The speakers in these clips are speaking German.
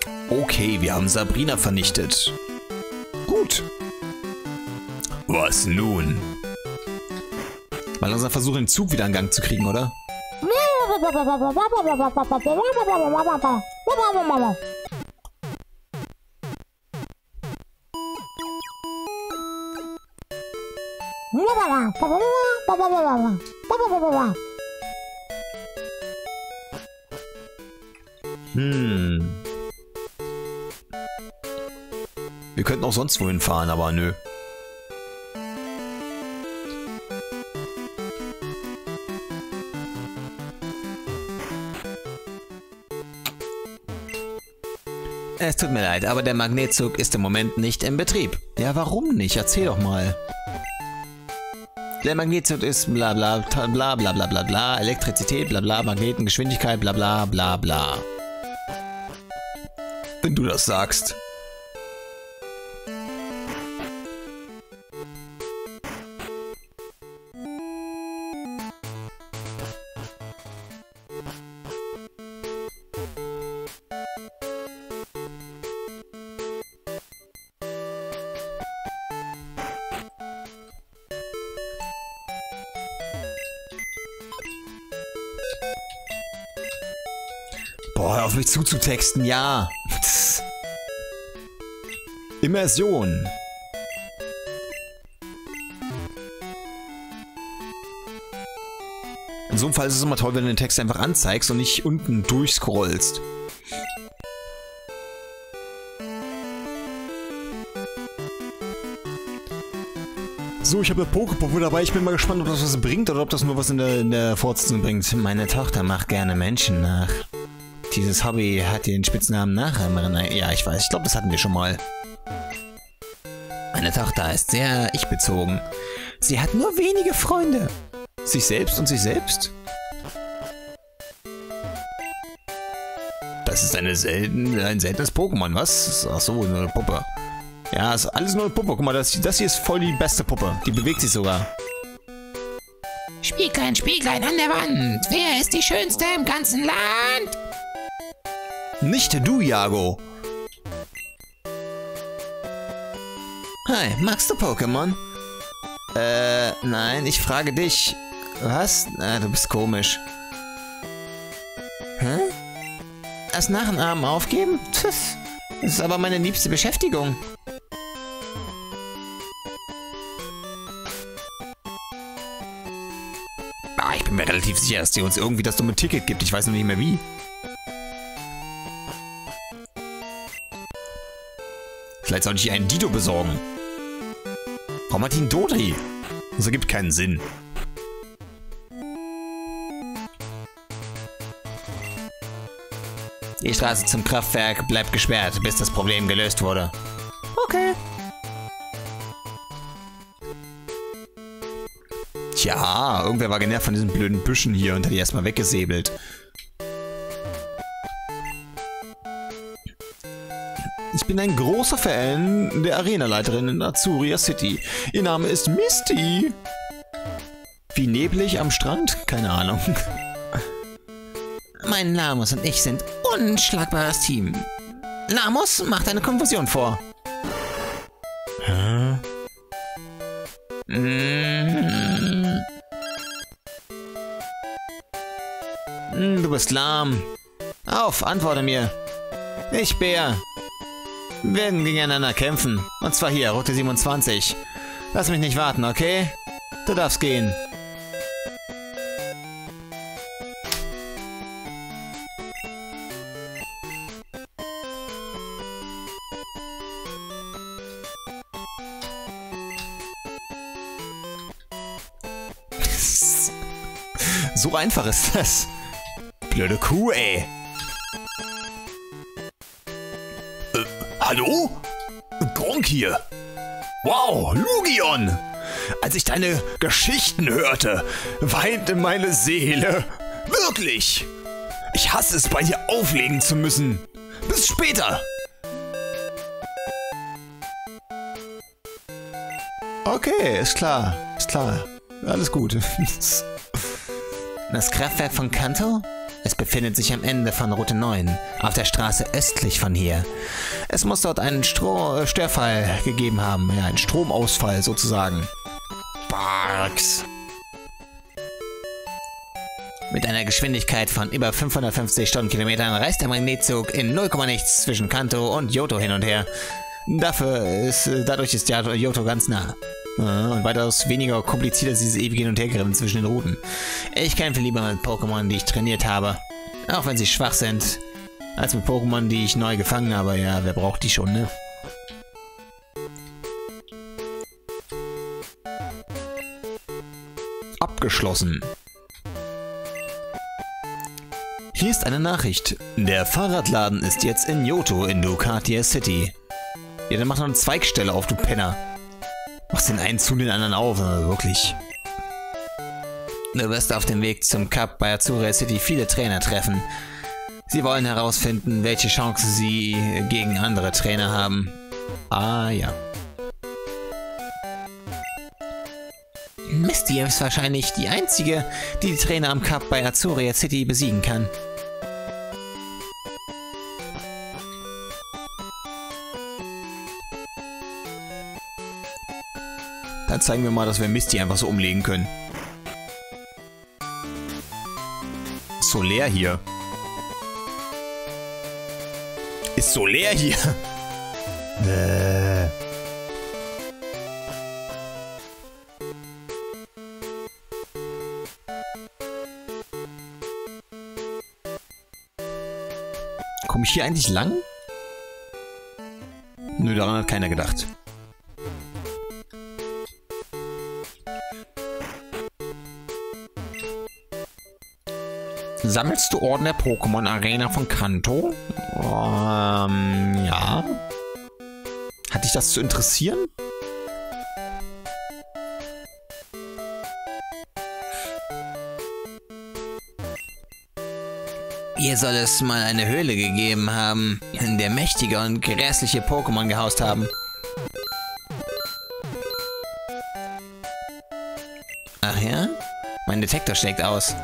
Okay, wir haben Sabrina vernichtet. Gut. Was nun? Mal langsam versuchen, den Zug wieder in Gang zu kriegen, oder? Wir könnten auch sonst wohin fahren, aber nö. Es tut mir leid, aber der Magnetzug ist im Moment nicht in Betrieb. Ja, warum nicht? Erzähl doch mal. Der Magnetzug ist bla bla bla bla bla bla bla, Elektrizität bla bla, Magnetengeschwindigkeit bla bla bla bla. Wenn du das sagst. Boah, hör auf mich zuzutexten, ja. Immersion. In so einem Fall ist es immer toll, wenn du den Text einfach anzeigst und nicht unten durchscrollst. So, ich habe eine Pokepuppe dabei. Ich bin mal gespannt, ob das was bringt oder ob das nur was in der Fortsetzung bringt. Meine Tochter macht gerne Menschen nach. Dieses Hobby hat den Spitznamen Nachahmerin. Ja, ich weiß. Ich glaube, das hatten wir schon mal. Meine Tochter ist sehr ich-bezogen. Sie hat nur wenige Freunde. Sich selbst und sich selbst? Das ist ein seltenes Pokémon, was? Ach so, nur eine Puppe. Ja, ist alles nur eine Puppe. Guck mal, das hier ist voll die beste Puppe. Die bewegt sich sogar. Spieglein, Spieglein an der Wand. Wer ist die Schönste im ganzen Land? Nicht du, Jago. Hi, magst du Pokémon? Nein, ich frage dich. Was? Na, du bist komisch. Hä? Das Nachenahmen aufgeben? Pff, das ist aber meine liebste Beschäftigung. Ah, ich bin mir relativ sicher, dass die uns irgendwie das dumme Ticket gibt. Ich weiß noch nicht mehr wie. Vielleicht sollte ich einen Dido besorgen. Warum hat die einen Dodri? Das ergibt keinen Sinn. Die Straße zum Kraftwerk bleibt gesperrt, bis das Problem gelöst wurde. Okay. Tja, irgendwer war genervt von diesen blöden Büschen hier und hat die erstmal weggesäbelt. Ich bin ein großer Fan der Arenaleiterin in Azuria City. Ihr Name ist Misty. Wie neblig am Strand? Keine Ahnung. Mein Lamus und ich sind unschlagbares Team. Lamus macht eine Konfusion vor. Hä? Du bist lahm. Auf, antworte mir. Ich, Bär. Wir werden gegeneinander kämpfen. Und zwar hier, Route 27. Lass mich nicht warten, okay? Du darfst gehen. So einfach ist das. Blöde Kuh, ey. Hallo? Gronk hier. Wow, Lugion. Als ich deine Geschichten hörte, weinte meine Seele. Wirklich. Ich hasse es, bei dir auflegen zu müssen. Bis später. Okay, ist klar. Ist klar. Alles gut. Das Kraftwerk von Kanto? Es befindet sich am Ende von Route 9, auf der Straße östlich von hier. Es muss dort einen Störfall gegeben haben, ja, einen Stromausfall sozusagen. Barks. Mit einer Geschwindigkeit von über 550 Stundenkilometern reist der Magnetzug in 0, nichts zwischen Kanto und Johto hin und her. Dadurch ist Johto ganz nah. Und weitaus weniger kompliziert als dieses ewige Hin- und Hergerinnen zwischen den Routen. Ich kämpfe lieber mit Pokémon, die ich trainiert habe. Auch wenn sie schwach sind. Als mit Pokémon, die ich neu gefangen habe. Ja, wer braucht die schon, ne? Abgeschlossen. Hier ist eine Nachricht. Der Fahrradladen ist jetzt in Johto in Ducatia City. Ja, dann mach noch eine Zweigstelle auf, du Penner. Machst den einen zu, den anderen auf, wirklich. Du wirst auf dem Weg zum Cup bei Azure City viele Trainer treffen. Sie wollen herausfinden, welche Chance sie gegen andere Trainer haben. Ah, ja. Misty ist wahrscheinlich die einzige, die die Trainer am Cup bei Azure City besiegen kann. Dann zeigen wir mal, dass wir Misty einfach so umlegen können. So leer hier. Ist so leer hier. Komme ich hier eigentlich lang? Nö, daran hat keiner gedacht. Sammelst du Orden der Pokémon Arena von Kanto? Ja. Hat dich das zu interessieren? Hier soll es mal eine Höhle gegeben haben, in der mächtige und grässliche Pokémon gehaust haben. Ach ja? Mein Detektor schlägt aus.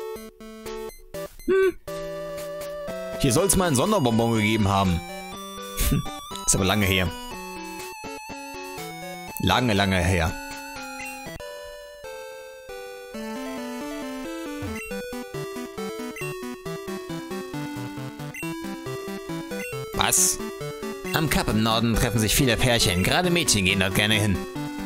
Hier soll es mal einen Sonderbonbon gegeben haben. Ist aber lange her. Lange, lange her. Was? Am Kap im Norden treffen sich viele Pärchen. Gerade Mädchen gehen dort gerne hin.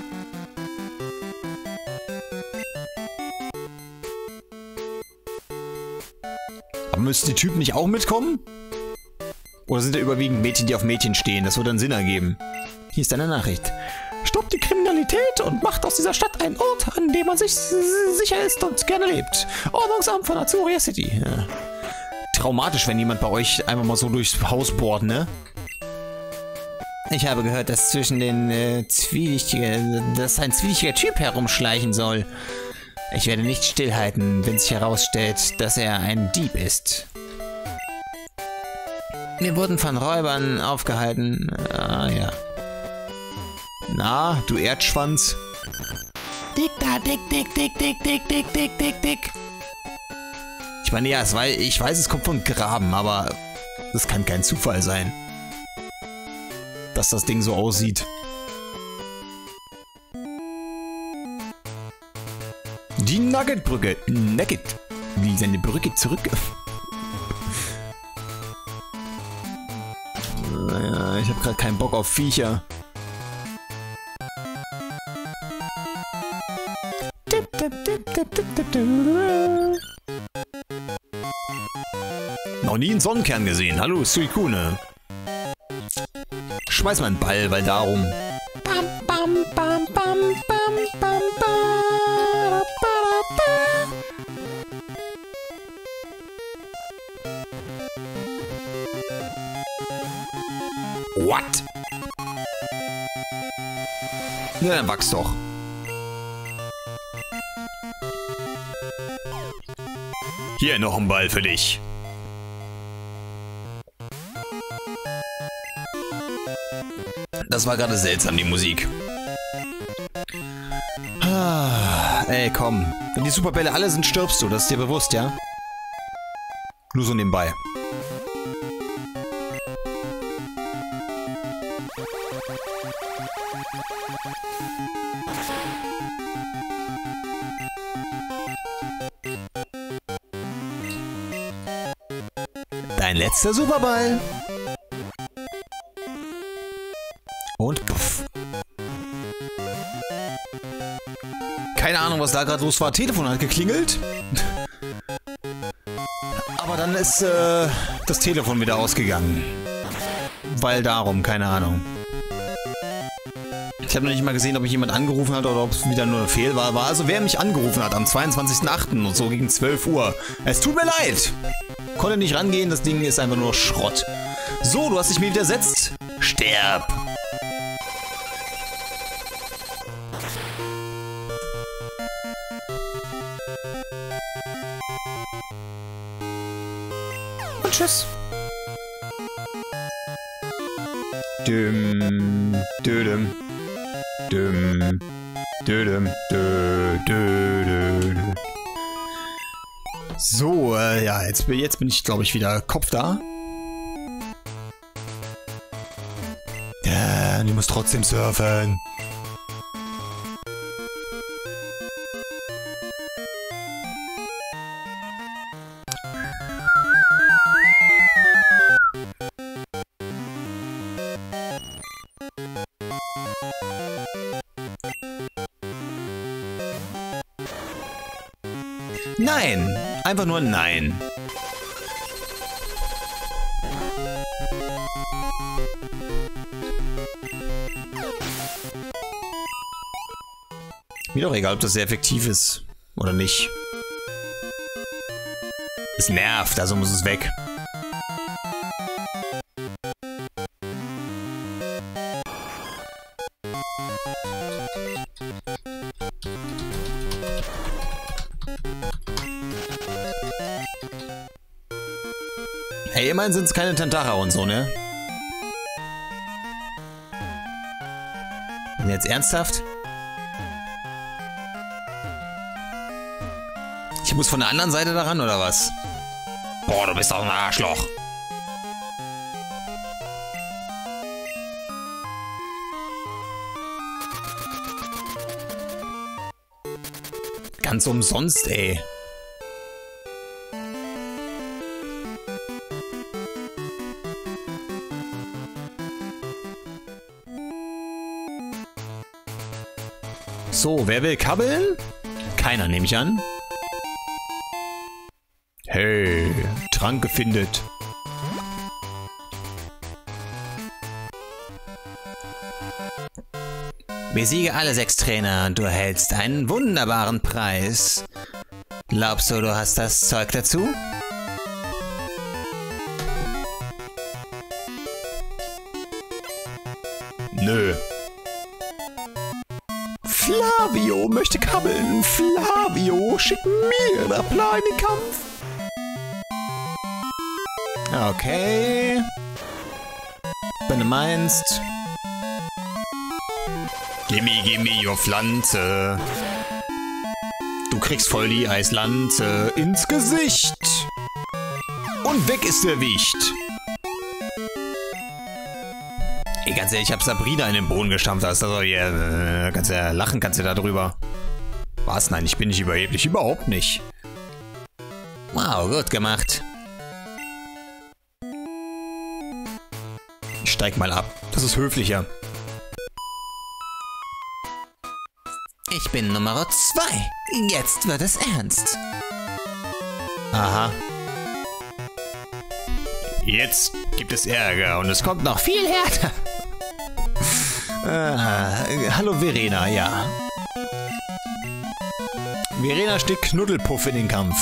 Aber müssen die Typen nicht auch mitkommen? Oder sind da überwiegend Mädchen, die auf Mädchen stehen? Das würde dann Sinn ergeben. Hier ist eine Nachricht. Stoppt die Kriminalität und macht aus dieser Stadt einen Ort, an dem man sich sicher ist und gerne lebt. Ordnungsamt von Azure City. Ja. Traumatisch, wenn jemand bei euch einfach mal so durchs Haus bohrt, ne? Ich habe gehört, dass zwischen den ein zwielichtiger Typ herumschleichen soll. Ich werde nicht stillhalten, wenn sich herausstellt, dass er ein Dieb ist. Wir wurden von Räubern aufgehalten. Ah, ja. Na, du Erdschwanz. Dick da, dick, dick, dick, dick, dick, dick, dick, dick, dick. Ich meine, ja, ich weiß, es kommt von Graben, aber das kann kein Zufall sein, dass das Ding so aussieht. Die Nugget-Brücke. Nugget. Wie seine Brücke zurück. Naja, ich habe gerade keinen Bock auf Viecher. Noch nie einen Sonnenkern gesehen. Hallo, Suicune. Schmeiß mal einen Ball, weil darum. Bam, bam, bam, bam, bam, bam, bam, What? Ja, dann wachs doch. Hier noch ein Ball für dich. Das war gerade seltsam, die Musik. Ey, komm. Wenn die Superbälle alle sind, stirbst du. Das ist dir bewusst, ja? Nur so nebenbei. Dein letzter Superball. Und puff. Keine Ahnung, was da gerade los war. Telefon hat geklingelt. Aber dann ist das Telefon wieder ausgegangen. Weil darum, keine Ahnung. Ich habe noch nicht mal gesehen, ob mich jemand angerufen hat oder ob es wieder nur eine Fehlwahl war. Also wer mich angerufen hat am 22.08. und so gegen 12 Uhr. Es tut mir leid. Konnte nicht rangehen, das Ding ist einfach nur Schrott. So, du hast dich mir widersetzt. Sterb. Und tschüss. Düm, dödüm, düm, dödüm, dö, dö, dö. So, ja, jetzt bin ich, glaube ich, wieder Kopf da. Ja, du musst trotzdem surfen. Nein, einfach nur nein. Mir doch egal, ob das sehr effektiv ist oder nicht. Es nervt, also muss es weg. Hey, immerhin sind es keine Tentacher und so, ne? Und jetzt ernsthaft? Ich muss von der anderen Seite daran, oder was? Boah, du bist doch ein Arschloch. Ganz umsonst, ey. So, wer will kabbeln? Keiner, nehme ich an. Hey, Trank gefindet. Besiege alle 6 Trainer und du erhältst einen wunderbaren Preis. Glaubst du, du hast das Zeug dazu? Nö. Flavio möchte kabbeln. Flavio, schick mir der Plan in den Kampf. Okay. Wenn du meinst. Gimme your Pflanze. Du kriegst voll die Eislanze ins Gesicht. Und weg ist der Wicht. Ey, ganz ehrlich, ich hab Sabrina in den Boden gestampft. Also, yeah, kannst ja lachen, kannst du da drüber. Was? Nein, ich bin nicht überheblich. Überhaupt nicht. Wow, gut gemacht. Ich steig mal ab. Das ist höflicher. Ich bin Nummer 2. Jetzt wird es ernst. Aha. Jetzt gibt es Ärger und es kommt noch viel härter. Hallo Verena, ja. Verena steckt Knuddelpuff in den Kampf.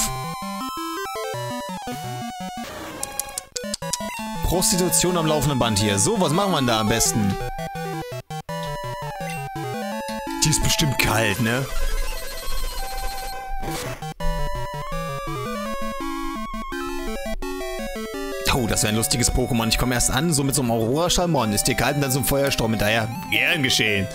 Prostitution am laufenden Band hier. So, was machen wir da am besten? Die ist bestimmt kalt, ne? Oh, das wäre ein lustiges Pokémon. Ich komme erst an, so mit so einem Aurora-Schalmon. Ist dir kalt und dann so ein Feuersturm hinterher. Gern geschehen.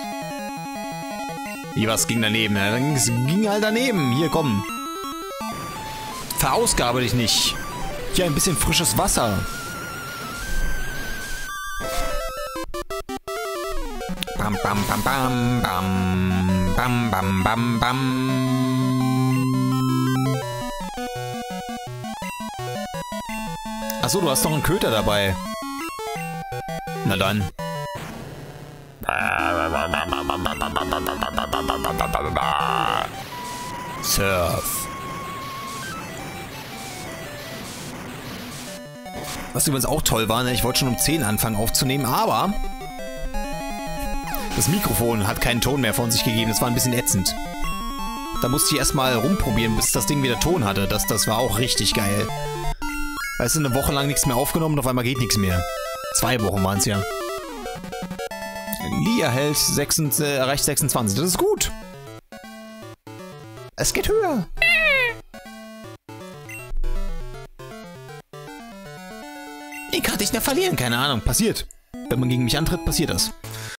Wie, was ging daneben? Ja, dann ging halt daneben. Hier, komm. Verausgabe dich nicht. Hier ein bisschen frisches Wasser. Bam, bam, bam, bam, bam, bam, bam, bam, bam. Achso, du hast noch einen Köter dabei. Na dann. Surf. Was übrigens auch toll war, ne? Ich wollte schon um 10 anfangen aufzunehmen, aber das Mikrofon hat keinen Ton mehr von sich gegeben. Das war ein bisschen ätzend. Da musste ich erstmal rumprobieren, bis das Ding wieder Ton hatte. Das war auch richtig geil. Weißt du, eine Woche lang nichts mehr aufgenommen und auf einmal geht nichts mehr. 2 Wochen waren es ja. Lia erreicht 26. Das ist gut. Es geht höher. Wie kann ich denn verlieren? Keine Ahnung. Passiert. Wenn man gegen mich antritt, passiert das.